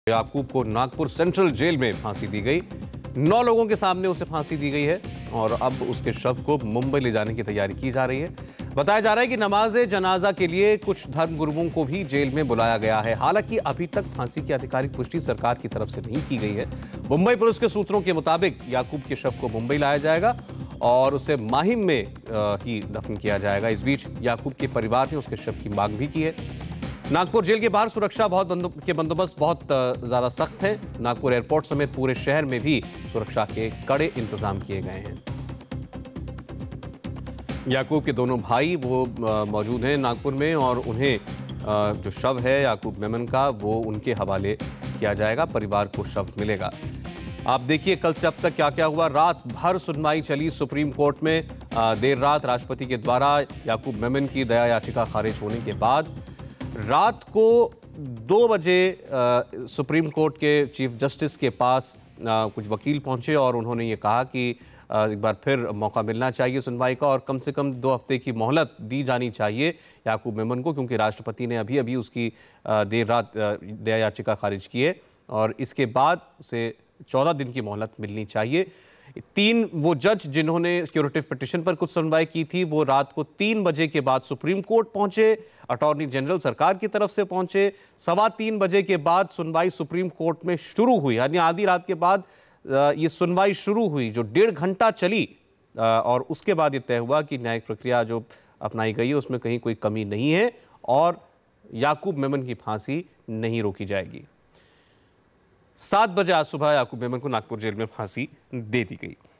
याकूब को Nagpur central jail में फांसी दी गई। 9 लोगों के सामने उसे फांसी दी गई है और अब उसके शव को मुंबई ले जाने की तैयारी की जा रही है। बताया जा रहा है कि नमाज़े जनाजा के लिए कुछ धर्मगुरुओं को भी जेल में बुलाया गया है। हालांकि अभी तक फांसी की आधिकारिक पुष्टि सरकार की तरफ से नहीं की गई है। मुंबई पुलिस के सूत्रों के मुताबिक याकूब के शव को मुंबई लाया जाएगा और उसे माहिम में ही दफन किया जाएगा। इस बीच याकूब के परिवार ने उसके शव की मांग भी की है। नागपुर जेल के बाहर सुरक्षा बंदोबस्त बहुत ज्यादा सख्त है। नागपुर एयरपोर्ट समेत पूरे शहर में भी सुरक्षा के कड़े इंतजाम किए गए हैं। याकूब के दोनों भाई वो मौजूद हैं नागपुर में और उन्हें जो शव है याकूब मेमन का वो उनके हवाले किया जाएगा। परिवार को शव मिलेगा। आप देखिए कल से अब तक क्या क्या हुआ। रात भर सुनवाई चली सुप्रीम कोर्ट में। देर रात राष्ट्रपति के द्वारा याकूब मेमन की दया याचिका खारिज होने के बाद रात को 2 बजे सुप्रीम कोर्ट के चीफ जस्टिस के पास कुछ वकील पहुंचे और उन्होंने ये कहा कि एक बार फिर मौका मिलना चाहिए सुनवाई का और कम से कम 2 हफ्ते की मोहलत दी जानी चाहिए याकूब मेमन को, क्योंकि राष्ट्रपति ने अभी उसकी देर रात दया याचिका खारिज की है और इसके बाद उसे 14 दिन की मोहलत मिलनी चाहिए। 3 वो जज जिन्होंने क्यूरेटिव पिटीशन पर कुछ सुनवाई की थी वो रात को 3 बजे के बाद सुप्रीम कोर्ट पहुंचे। अटॉर्नी जनरल सरकार की तरफ से पहुंचे। 3:15 बजे के बाद सुनवाई सुप्रीम कोर्ट में शुरू हुई, यानी आधी रात के बाद ये सुनवाई शुरू हुई जो 1.5 घंटा चली और उसके बाद ये तय हुआ कि न्यायिक प्रक्रिया जो अपनाई गई है उसमें कहीं कोई कमी नहीं है और याकूब मेमन की फांसी नहीं रोकी जाएगी। 7 बजे आज सुबह याकूब मेमन को नागपुर जेल में फांसी दे दी गई।